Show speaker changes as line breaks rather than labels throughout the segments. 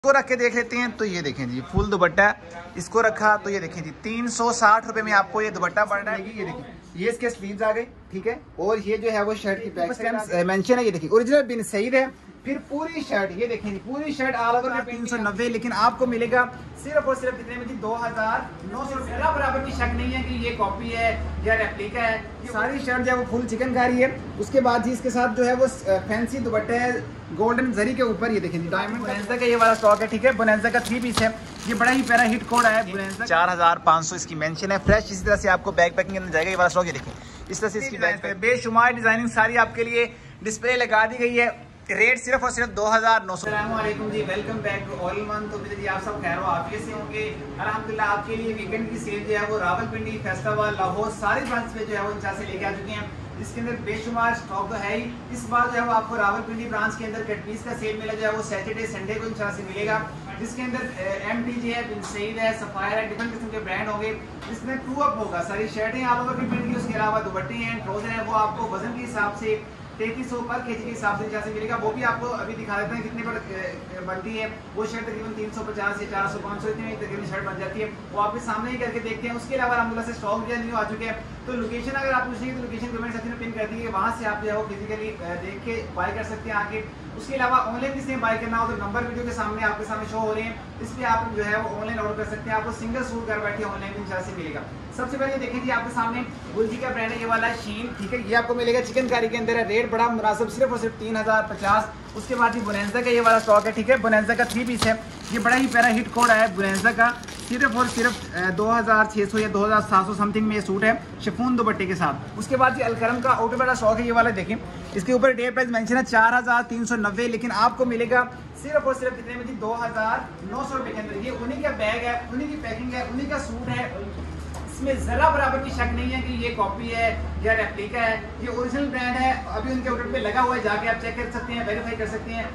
इसको रख के देख लेते हैं। तो ये देखें जी फुल दुपट्टा इसको रखा तो ये देखें जी 360 रुपए में आपको ये दुपट्टा पड़ रहा है। ये देखिए ये इसके स्लीव्स आ गए, ठीक है। और ये जो है वो शर्ट की बैक साइड मेंशन है, ये देखिए ओरिजिनल बिन सईद है। फिर पूरी शर्ट ये देखें पूरी शर्ट ऑल ओवर का 390, लेकिन आपको मिलेगा सिर्फ और सिर्फ कितने में जी 2900 रुपये। बराबर की शक नहीं है कि ये कॉपी है या रेप्लिका है। सारी शर्ट जो है वो फुल चिकनकारी है। उसके बाद जी इसके साथ जो है वो फैंसी दुपट्टा है गोल्डन जरी के ऊपर। ये देखें डायमंड बोनेंजा का ये वाला स्टॉक है, ठीक है। बोनेंजा का 3 पीस है, ये बड़ा ही प्यारा हिट कोड है बोनेंजा। 4500 इसकी मेंशन है। फ्रेश इसी तरह से आपको बैग पैकिंग के अंदर जाएगा ये वाला स्टॉक। ये देखें इस तरह से इसकी बैग पे बेशुमार डिजाइनिंग सारी आपके लिए डिस्प्ले लगा दी गई है। रेट सिर्फ और सिर्फ 2900। अस्सलामुअलैकुम जी, welcome back to all in one. तो जी आप सब खैर आफियत से होंगे अल्हम्दुलिल्लाह। आपके लिए वीकेंड की सेल जो है वो रावलपिंडी, फैसलाबाद, लाहौर सारी ब्रांच पे जो है वो इंशाल्लाह से लेके आ चुके हैं। इसके अंदर बेशुमार स्टॉक तो है ही। इस बार जो है वो आपको रावलपिंडी ब्रांच के अंदर कट पीस का सेल मिला जो है वो सैटरडे संडे को इंशाल्लाह से मिलेगा। जिसके अंदर MTG है, बिन सईद है, सफायर है, डिफरेंट किस्म के ब्रांड होंगे। इसमें 2 अप होगा, सारी शर्टें ऑल ओवर की प्रिंट की। उसके अलावा दुपट्टे हैं, ट्राउजर है, वो आपको वजन के हिसाब से 3300 पर केजी के हिसाब से जैसे मिलेगा। वो भी आपको अभी दिखा देते हैं कितने पर बनती है। वो शर्ट तकरीबन 350 से 400 500 इतनी तकरीबन शर्ट बन जाती है। वो आपके सामने ही करके देखते हैं। उसके अलावा अलहमदुलिल्लाह से स्टॉक जो न्यू आ चुके हैं। तो लोकेशन अगर आप पूछेंगे तो लोकेशन कमेंट सेक्शन में पिन कर दी है, वहाँ से आप जो है वो फिजिकली देख के बाय कर सकते हैं आके। उसके अलावा ऑनलाइन किसी बाय करना हो तो नंबर वीडियो के सामने आपके सामने शो हो रहे हैं, इस पर आप जो है वो ऑनलाइन ऑर्डर कर सकते हैं। आपको सिंगल सूट घर बैठे ऑनलाइन इंशाल्लाह से मिलेगा। सबसे पहले देखें जी आपके सामने गुलजी का ब्रांड है, ये वाला शीन, ठीक है। ये आपको मिलेगा चिकनकारी के अंदर है। रेट बड़ा मुनासिब सिर्फ और सिर्फ 3050। उसके बाद जी बोनेंजा का ये वाला स्टॉक है, ठीक है। बोनेंजा का 3 पीस है, ये बड़ा ही प्यारा हिट कोड है बोनेंजा का। सिर्फ और सिर्फ 2600 या 2700 समथिंग में ये सूट है शिफॉन दुपट्टे के साथ। उसके बाद जी अलकरम का आउटर बड़ा स्टॉक है, ये वाला देखें। इसके ऊपर डे प्राइस मेंशन है 4390, लेकिन आपको मिलेगा सिर्फ और सिर्फ कितने में जी 2900 रुपए के अंदर। ये उन्हीं का बैग है, उन्हीं की पैकिंग है, उन्हीं का सूट है। इसमें जरा बराबर की शक नहीं है कि ये कॉपी है या रेप्लिका है। ये ओरिजिनल ब्रांड है, अभी उनके आउटलेट पे लगा हुआ है, जाके आप चेक कर सकते हैं, वेरीफाई कर सकते हैं।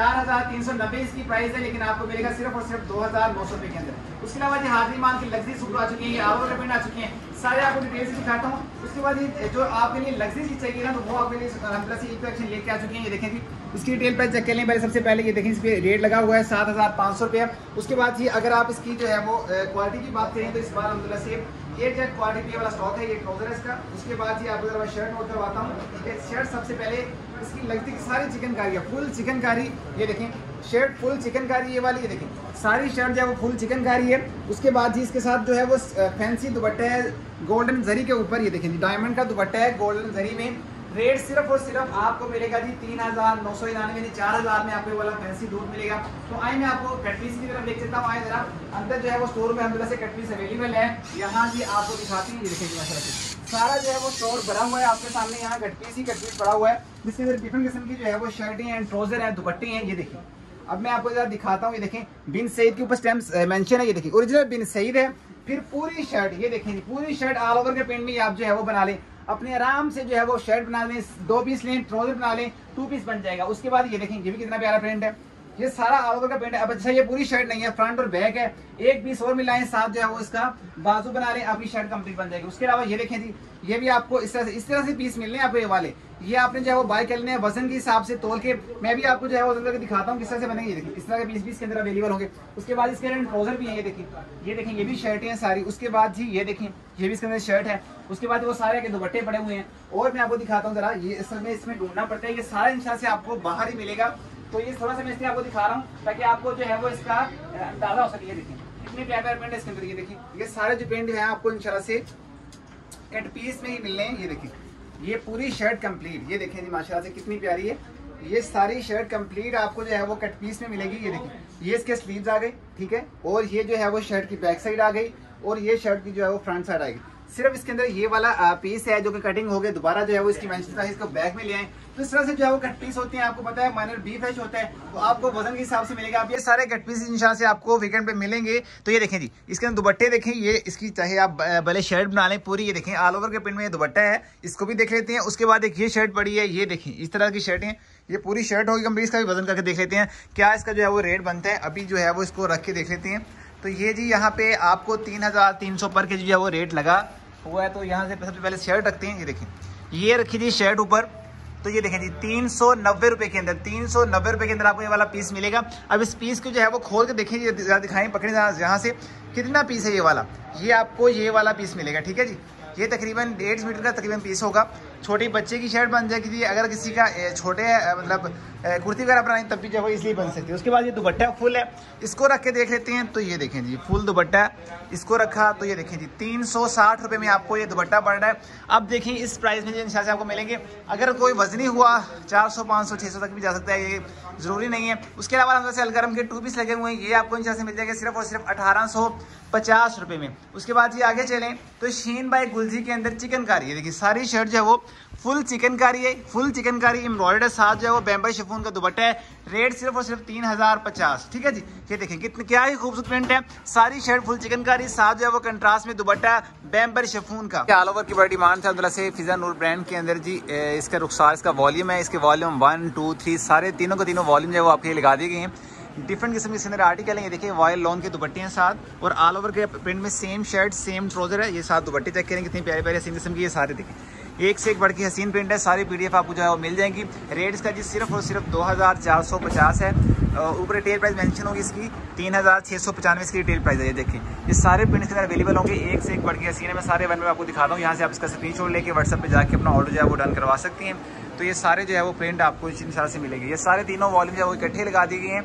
4390 इसकी प्राइस है, लेकिन आपको मिलेगा सिर्फ और सिर्फ 2900 रुपए के अंदर। उसके अलावा जी हाजरी मान की लग्जरी सूट आ चुकी है, ये ऑल ओवर प्रिंट आ चुकी हैं, सारे आपको डिटेल से दिखाता हूँ। उसके बाद ये जो आपके लिए लग्जरी चीज चाहिए ना, तो वो आपके लिए अलहमदुलिल्लाह से एक कलेक्शन लेके आ चुकी है। ये देखें जी इसकी डिटेल प्राइस चेक कर लें। पहले सबसे पहले ये देखें इस पे रेट लगा हुआ है 7500 रुपये। उसके बाद जी अगर आप इसकी जो है वो क्वालिटी की बात करें तो इस बार अलहमदुलिल्लाह से एक जेट क्वालिटी वाला स्टॉक है। ये ट्राउजर है इसका। उसके बाद जी आपको जरा शर्ट नोट करवाता हूँ, ठीक है। शर्ट सबसे पहले इसकी लगती सारी चिकनकारी है, फुल चिकनकारी। ये देखें शर्ट फुल चिकनकारी ये वाली, ये देखें सारी शर्ट जो है वो फुल चिकनकारी है। उसके बाद जी इसके साथ जो है वो फैंसी दुपट्टा है गोल्डन जरी के ऊपर। ये देखें जी डायमंड का दुपट्टा है गोल्डन जरी में। रेट सिर्फ और सिर्फ आपको मिलेगा जी 3999, 4000 में आपको ये वाला फैंसी दूध मिलेगा। तो आइए मैं आपको कट पीस की तरफ देख सकता हूँ। आए जरा अंदर जो है वो स्टोर में अलहमदुलिल्लाह से कट पीस अवेलेबल है। यहाँ जी आपको दिखाती हैं, ये देखेंगे माशाल्लाह से सारा जो है वो स्टोर भरा हुआ है आपके सामने। यहाँ कट पीस पड़ा हुआ है, जिसके अंदर डिफरेंट किस्म की जो है वो शर्टें हैं, ट्राउजर हैं, दुपट्टे हैं। ये देखिए अब मैं आपको जरा दिखाता हूँ। ये देखें बिन सईद के ऊपर स्टैम्प मेंशन है, ये देखिए ओरिजिनल बिन सईद है। फिर पूरी शर्ट ये देखें पूरी शर्ट ऑल ओवर के प्रिंट में आप जो है वो बना लें, अपने आराम से जो है वो शर्ट बना लें, 2 पीस लें, ट्राउजर बना लें, 2 पीस बन जाएगा। उसके बाद ये देखें ये भी कितना प्यारा प्रिंट है, ये सारा ऑल ओवर का प्रिंट है। अब अच्छा ये पूरी शर्ट नहीं है, फ्रंट और बैक है, एक पीस और मिलाएं साथ जो है वो इसका बाजू बना लें, आपकी शर्ट कंप्लीट बन जाएगी। उसके अलावा ये देखें जी ये भी आपको इस तरह से पीस मिलने हैं आपको ये वाले। ये आपने जो है वो बाय कर लेने हैं वजन के हिसाब से तोल के। मैं भी आपको जो है वो वजन करके दिखाता हूँ किस तरह से बनेंगे। ये देखिए इस तरह के पीस भी इसके अंदर अवेलेबल होंगे। उसके बाद इसके अंदर ट्राउजर भी है, ये देखें ये भी शर्टें हैं सारी। उसके बाद जी ये देखें ये भी इसके अंदर शर्ट है। उसके बाद वो सारे के दुपट्टे पड़े हुए हैं। और मैं आपको दिखाता हूँ जरा, ये असल में इसमें ढूंढना पड़ता है, ये सारा इंशाल्लाह से आपको बाहर ही मिलेगा। तो ये थोड़ा सा मैं इसलिए आपको दिखा रहा हूँ ताकि आपको जो है वो इसका अंदाजा हो सके। ये देखिए कितने प्यारे पेंट है इसके अंदर। ये देखिए ये सारे जो पेंट है आपको इंशाल्लाह से कट पीस में ही मिलने हैं। ये देखिए ये पूरी शर्ट कंप्लीट, ये देखें जी माशाल्लाह से कितनी प्यारी है। ये सारी शर्ट कंप्लीट आपको जो है वो कट पीस में मिलेगी। ये देखिए ये इसके स्लीव्स आ गए, ठीक है। और ये जो है वो शर्ट की बैक साइड आ गई और ये शर्ट की जो है वो फ्रंट साइड आएगी। सिर्फ इसके अंदर ये वाला पीस है जो कि कटिंग हो गया, दोबारा जो है वो इसकी मेंशन था, इसको बैक में ले आए। तो इस तरह से जो है वो कट पीस होते हैं, आपको पता है माइनर बी फ्रेश होता है, तो आपको वजन के हिसाब से मिलेगा। आप ये सारे कट पीस इंशाल्लाह से आपको वीकेंड पे मिलेंगे। तो ये देखें जी इसके अंदर दुपट्टे देखें, ये इसकी चाहे आप भले शर्ट बना लें पूरी, ये देखें ऑल ओवर के प्रिंट में ये दुपट्टा है, इसको भी देख लेते हैं। उसके बाद एक ये शर्ट पड़ी है, ये देखें इस तरह की शर्ट है, ये पूरी शर्ट होगी कंप्लीट। इसका भी वजन करके देख लेते हैं क्या इसका जो है वो रेट बनता है। अभी जो है वो इसको रख के देख लेते हैं। तो ये जी यहाँ पे आपको 3300 पर के जो है वो रेट लगा हुआ है। तो यहाँ से सबसे पहले शर्ट रखते हैं। ये देखें ये रखी थी शर्ट ऊपर, तो ये देखें जी 390 रुपए के अंदर, 390 रुपए के अंदर आपको ये वाला पीस मिलेगा। अब इस पीस को जो है वो खोल के देखें, दिखाएं, पकड़े यहाँ से कितना पीस है ये वाला। ये आपको ये वाला पीस मिलेगा, ठीक है जी। ये तकरीबन 1.5 मीटर का तकरीबन पीस होगा। छोटी बच्चे की शर्ट बन जाएगी, अगर किसी का छोटे मतलब कुर्ती वगैरह बनाई तब भी जो है इसलिए बन सकती है। उसके बाद ये दुपट्टा फुल है, इसको रख के देख लेते हैं। तो ये देखें जी फुल दुपट्टा, इसको रखा तो ये देखें जी 360 रुपये में आपको ये दुपट्टा पड़ रहा है। अब देखें इस प्राइस में इंशाल्लाह से आपको मिलेंगे। अगर कोई वजनी हुआ 400, 500, 600 तक भी जा सकता है, ये ज़रूरी नहीं है। उसके अलावा हम जैसे अलगरम के 2 पीस लगे हुए हैं, ये आपको इंशाल्लाह से मिल जाएगा सिर्फ और सिर्फ 1850 रुपये में। उसके बाद ये आगे चलें तो शीन बाय गुलजी के अंदर चिकनकारी है। देखिए सारी शर्ट जो है वो फुल चिकनकारी है, फुल चिकनकारी एम्ब्रॉयडर्ड, साथ जो है वो बैम्बर शिफॉन का दुपट्टा है। रेट सिर्फ और सिर्फ 3050, ठीक है जी। ये देखें कितनी क्या ही खूबसूरत प्रिंट है। सारी शर्ट फुल चिकनकारी, साथ जो है वो कंट्रास्ट में दुपट्टा बैम्बर शिफॉन का। ऑल ओवर की बड़ी डिमांड है से फिजा नूर ब्रांड के अंदर जी। इसका रुखसार, इसका वॉल्यूम है, इसके वॉल्यूम 1, 2, 3 सारे तीनों के तीनों वॉल्यूम जो है वो आपके लगा दिए गए हैं। डिफरेंट किस्म के इसके अंदर आर्टिकल है। ये देखिए वायल लॉन के दुपट्टे हैं साथ, और ऑल ओवर के प्रिंट में सेम शर्ट सेम ट्राउजर है। ये साथ दुपट्टे चेक करें कितनी प्यारे प्यारे हसीन किस्म की, ये सारे देखिए एक से एक बढ़ के हसीन प्रिंट है। सारी PDF आपको जो है वो मिल जाएंगी। रेट इसका जी सिर्फ और सिर्फ 2450 है। ऊपर रिटेल प्राइस मेंशन होगी इसकी 3695 इसकी रिटेल प्राइस है। ये देखिए ये सारे प्रिंट इसके अंदर अवेलेबल होंगे, एक से एक बढ़ के हसीन है। मैं सारे वन में आपको दिखाता हूँ। यहाँ से आप इसका स्क्रीनशॉट लेके व्हाट्सएप पे जाके अपना ऑर्डर जो है वो डन करवा सकती हैं। तो ये सारे जो है वो प्रिंट आपको इंशाल्लाह से मिलेंगे। ये सारे तीनों वॉल्यूम जो है वो इकट्ठे लगा दिए गए हैं।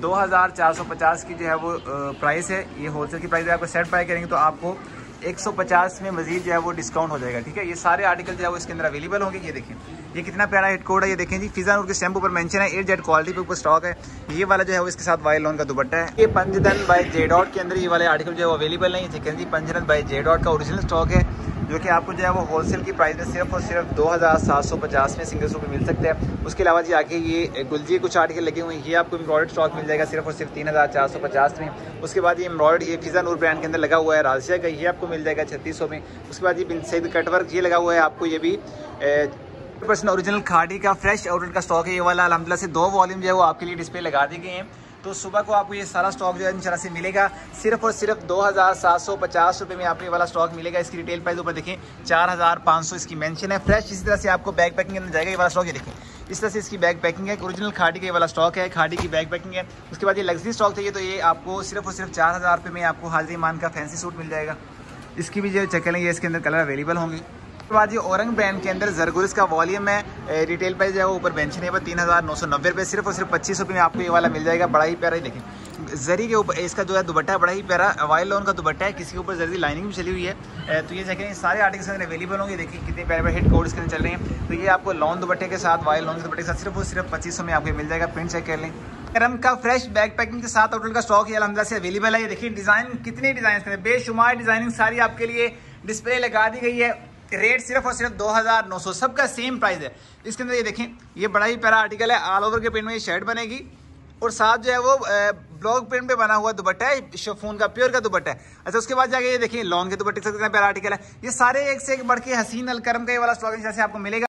2450 की जो है वो प्राइस है। ये होलसेल की प्राइस है। आपको सेट बाय करेंगे तो आपको 150 में मजीद जो है वो डिस्काउंट हो जाएगा, ठीक है। ये सारे आर्टिकल जो है वो इसके अंदर अवेलेबल होंगे। ये देखें ये कितना प्यारा हिट कोड है। ये देखें जी फिजा नूर के स्टैम्प ऊपर मेंशन है, 8Z क्वालिटी पे ऊपर स्टॉक है। ये वाला जो है वो इसके साथ वायल लॉन का दुपट्टा है। ये पंजतन बाय जे डॉट के अंदर ये वाले आर्टिकल जो है वो अवेलेबल नहीं है। चिकन जी पंजतन बाय जे डॉट का ओरिजिनल स्टॉक है, जो कि आपको जो है वो होलसेल की प्राइस में सिर्फ और सिर्फ 2750 में सिंगल सूट मिल सकते हैं। उसके अलावा जी आगे ये गुलजी कुछ आर्टिकल लगे हुए हैं, ये आपको एम्ब्रॉयडर्ड स्टॉक मिल जाएगा सिर्फ और सिर्फ 3450 में। उसके बाद ये एम्ब्रॉयडर्ड ये फिजा नूर ब्रांड के अंदर लगा हुआ है राजिया का, ये आपको मिल जाएगा 3600 में। उसके बाद ये बिन सैयद कटवर्क ये लगा हुआ है आपको, ये भी 100% ओरिजिनल खादी का फ्रेश आउटलेट का स्टॉक है। ये वाला अल्हम्दुलिल्लाह से 2 वॉल्यूम जो है वो आपके लिए डिस्प्ले लगा दिए गए हैं। तो सुबह को आपको ये सारा स्टॉक जो है इंशाल्लाह से मिलेगा सिर्फ और सिर्फ 2750 रुपये में आपको ये वाला स्टॉक मिलेगा। इसकी रिटेल प्राइस ऊपर देखें 4500 इसकी मेंशन है। फ्रेश इसी तरह से आपको बैग पैकिंग के अंदर जाएगा ये वाला स्टॉक। ये देखें इस तरह से इसकी बैग पैकिंग है, ओरिजिनल खादी का ये वाला स्टॉक है, खादी की बैग पैकिंग है। उसके बाद ये लग्जरी स्टॉक चाहिए तो ये आपको सिर्फ और सिर्फ 4000 रुपये में आपको हाजिरी मान का फैंसी सूट मिल जाएगा। इसकी भी जो चेक करेंगे इसके अंदर कलर अवेलेबल होंगे। उसके बाद ये औरंग ब्रांड के अंदर जरगुरिस का वॉल्यूम है। रिटेल प्राइस जो है वो ऊपर मेंशन है 3990 रुपये। सिर्फ और सिर्फ 2500 रुपये में आपको ये वाला मिल जाएगा। बड़ा ही प्यारा ही देखें जरी के ऊपर इसका जो है दुपट्टा बड़ा ही प्यारा वायल लॉन का दुपट्टा है, किसी के ऊपर जरी लाइनिंग भी चली हुई है। तो ये देखें सारे आर्टिकल्स अवेलेबल होंगे। देखिए कितने प्यारे प्यारे हिट कोड इसके अंदर चल रहे हैं। तो ये आपको लॉन दुपट्टे के साथ वायल लॉन के दुपट्टे के साथ सिर्फ और सिर्फ 2500 में आपको मिल जाएगा। प्रिंट चेक कर लें। रंग का फ्रेश बैग पैकिंग के साथ आउटलेट का स्टॉक ये अल्हम्दुलिल्लाह से अवेलेबल है। ये देखिए डिजाइन कितने डिजाइन बेशुमार डिजाइनिंग सारी आपके लिए डिस्प्ले लगा दी गई है। रेट सिर्फ और सिर्फ 2900, सबका सेम प्राइस है। इसके अंदर ये देखें ये बड़ा ही प्यारा आर्टिकल है। ऑल ओवर के प्रिंट में ये शर्ट बनेगी और साथ जो है वो ब्लॉक प्रिंट पे बना हुआ दुपट्टा है, शिफॉन का प्योर का दुपट्टा है। अच्छा उसके बाद जाके ये देखिए लॉन के दुपट्टे से कितना प्यारा आर्टिकल है। ये सारे एक से एक बढ़ के हसीन अलकरम का ये वाला स्टॉक जैसे आपको मिलेगा।